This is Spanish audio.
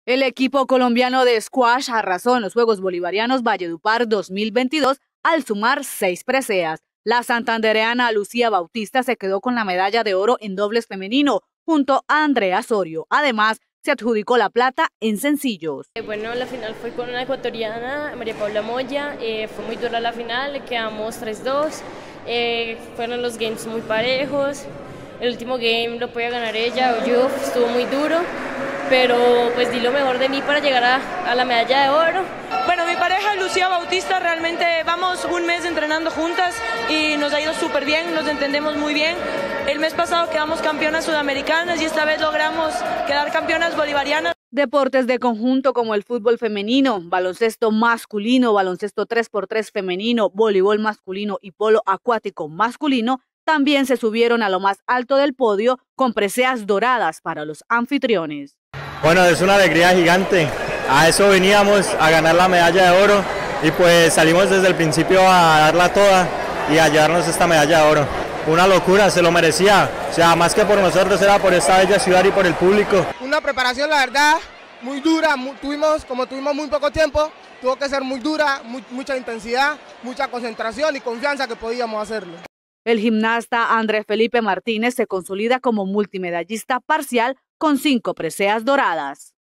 El equipo colombiano de squash arrasó en los Juegos Bolivarianos Valledupar 2022 al sumar 6 preseas. La santandereana Lucía Bautista se quedó con la medalla de oro en dobles femenino junto a Andrea Osorio. Además, se adjudicó la plata en sencillos. Bueno, la final fue con una ecuatoriana, María Paula Moya. Fue muy dura la final, quedamos 3-2. Fueron los games muy parejos. El último game lo podía ganar ella o yo, estuvo muy duro, pero pues di lo mejor de mí para llegar a la medalla de oro. Bueno, mi pareja Lucía Bautista, realmente vamos un mes entrenando juntas y nos ha ido súper bien, nos entendemos muy bien. El mes pasado quedamos campeonas sudamericanas y esta vez logramos quedar campeonas bolivarianas. Deportes de conjunto como el fútbol femenino, baloncesto masculino, baloncesto 3x3 femenino, voleibol masculino y polo acuático masculino también se subieron a lo más alto del podio con preseas doradas para los anfitriones. Bueno, es una alegría gigante. A eso veníamos, a ganar la medalla de oro, y pues salimos desde el principio a darla toda y a llevarnos esta medalla de oro. Una locura, se lo merecía. O sea, más que por nosotros, era por esta bella ciudad y por el público. Una preparación, la verdad, muy dura. Tuvimos muy poco tiempo, tuvo que ser muy dura, mucha intensidad, mucha concentración y confianza que podíamos hacerlo. El gimnasta Andrés Felipe Martínez se consolida como multimedallista parcial con 5 preseas doradas.